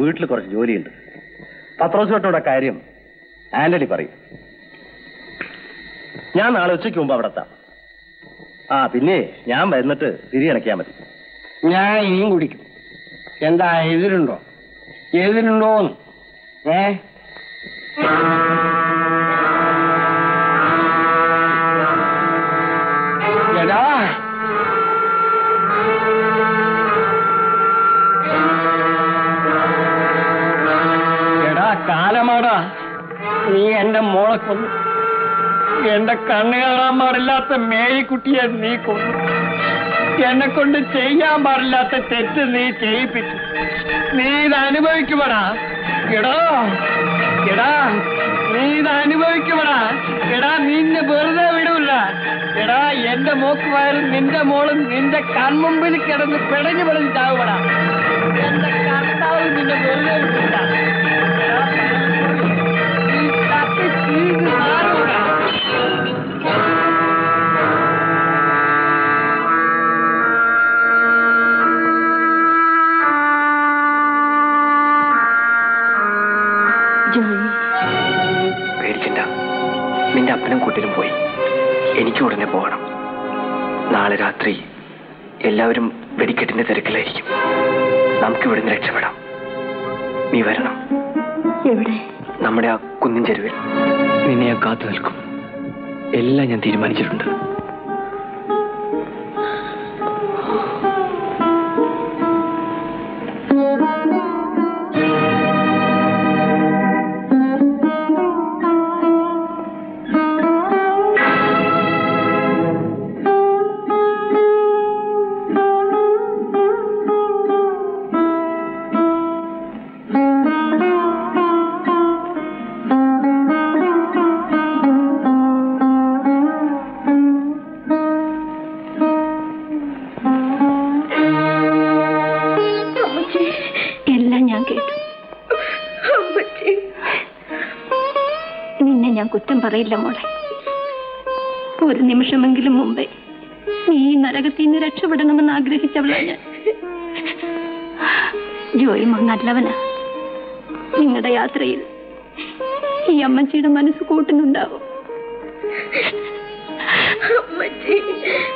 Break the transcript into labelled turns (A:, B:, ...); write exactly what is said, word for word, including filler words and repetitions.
A: വീട്ടിൽ കുറച്ച് ജോലിയുണ്ട്. പത്രോസുവേട്ടനോടെ കാര്യം ആന്റണി പറയും. ഞാൻ നാളെ ഉച്ചയ്ക്ക് മുമ്പ് അവിടെ എത്താം. ആ പിന്നെ ഞാൻ വരുന്നിട്ട് തിരിയണയ്ക്കാൻ മതി.
B: ഞാൻ ഇനിയും കുടിക്കും. എന്താ എതിരുണ്ടോ? എതിരുണ്ടോന്ന്? ഏ എടാ എടാ കാലമാടാ, നീ എന്റെ മോളെ കൊന്നു. എന്റെ കണ്ണ് കാണാൻ പാടില്ലാത്ത മേരിക്കുട്ടിയെ നീ കൊന്നു. എന്നെ കൊണ്ട് ചെയ്യാൻ പാടില്ലാത്ത തെറ്റ് നീ ചെയ്യിപ്പിച്ചു. നീ ഇത് അനുഭവിക്കുമടാ. എടാ എടാ നീ ഇത് അനുഭവിക്കുമടാ. എടാ നിന്നെ വെറുതെ വിടൂല. എടാ എന്റെ മോക്കുമായാലും നിന്റെ മോളും നിന്റെ കൺമുമ്പിൽ കിടന്ന് പിടഞ്ഞു പിടഞ്ഞ് ചാവുമടാ. എന്റെ കർത്താവ് നിന്നെ വെറുതെ വിടൂല. നീ തട്ടി ചീഞ്ഞ് മാറുക.
C: പേടിക്കണ്ട, നിന്റെ അപ്പനും കൂട്ടിലും പോയി. എനിക്ക് ഉടനെ പോകണം. നാളെ രാത്രി എല്ലാവരും വെടിക്കെട്ടിന്റെ തിരക്കിലായിരിക്കും. നമുക്ക് ഇവിടുന്ന് രക്ഷപ്പെടാം. നീ വരണം.
D: എവിടെ?
C: നമ്മുടെ ആ കുന്നിൻ ചെരുവിൽ നിന്നെ ഞാൻ കാത്തു നിൽക്കും. എല്ലാം ഞാൻ തീരുമാനിച്ചിട്ടുണ്ട്.
D: കുറ്റം പറയില്ല മോളെ. ഒരു നിമിഷമെങ്കിലും മുമ്പേ നീ ഈ നരകത്തിൽ നിന്ന് രക്ഷപ്പെടണമെന്ന് ആഗ്രഹിച്ചവളാ ഞാൻ. ജോയിമോൻ നല്ലവനാ. നിങ്ങളുടെ യാത്രയിൽ ഈ അമ്മച്ചിയുടെ മനസ്സ് കൂട്ടുന്നുണ്ടാവും.